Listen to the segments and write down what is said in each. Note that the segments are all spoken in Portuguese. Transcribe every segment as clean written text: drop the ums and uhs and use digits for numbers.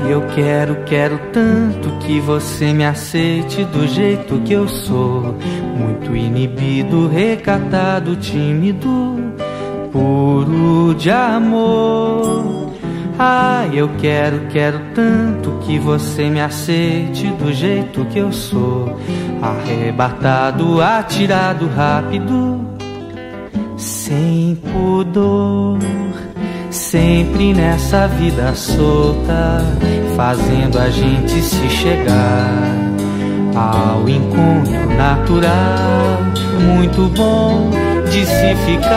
Eu quero tanto que você me aceite do jeito que eu sou. Muito inibido, recatado, tímido, puro de amor. Eu quero tanto que você me aceite do jeito que eu sou. Arrebatado, atirado, rápido, sem pudor. Sempre nessa vida solta, fazendo a gente se chegar ao encontro natural, muito bom de se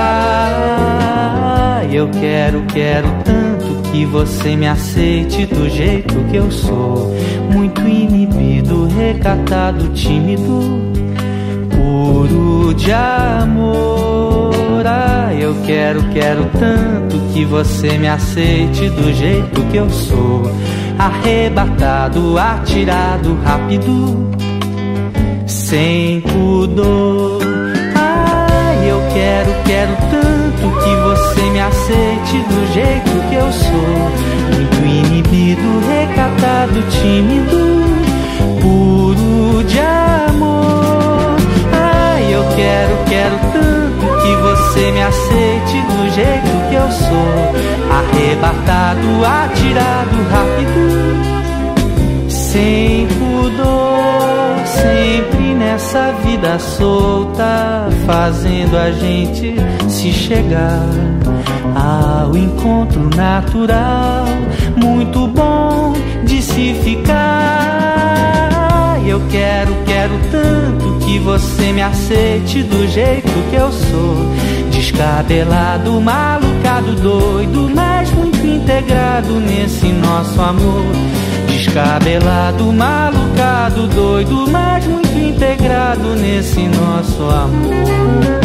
ficar. Eu quero tanto que você me aceite do jeito que eu sou. Muito inibido, recatado, tímido, puro de amor. Eu quero tanto que você me aceite do jeito que eu sou. Arrebatado, atirado, rápido, sem pudor. Eu quero tanto que você me aceite do jeito que eu sou. Muito inibido, recatado, tímido, puro de amor. Eu quero tanto que você me aceite do jeito que eu sou. Arrebatado, atirado, rápido, sem pudor. Sempre nessa vida solta, fazendo a gente se chegar ao encontro natural, muito bom de se ficar. Eu quero tanto que você me aceite do jeito que eu sou. Descabelado, malucado, doido, mas muito integrado nesse nosso amor. Descabelado, malucado, doido, mas muito integrado nesse nosso amor.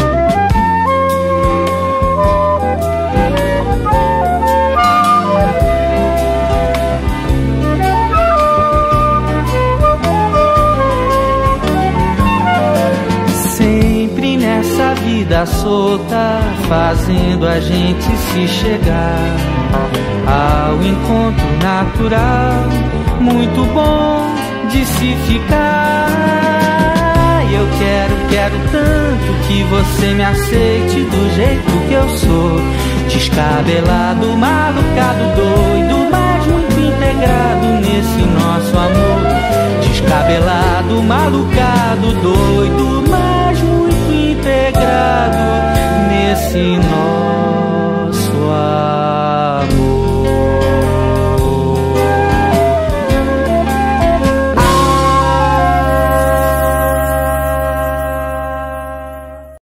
Vida solta, fazendo a gente se chegar ao encontro natural, muito bom de se ficar. Eu quero tanto que você me aceite do jeito que eu sou. Descabelado, malucado, doido, mas muito integrado nesse nosso amor. Descabelado, malucado, doido, mas muito integrado nesse nosso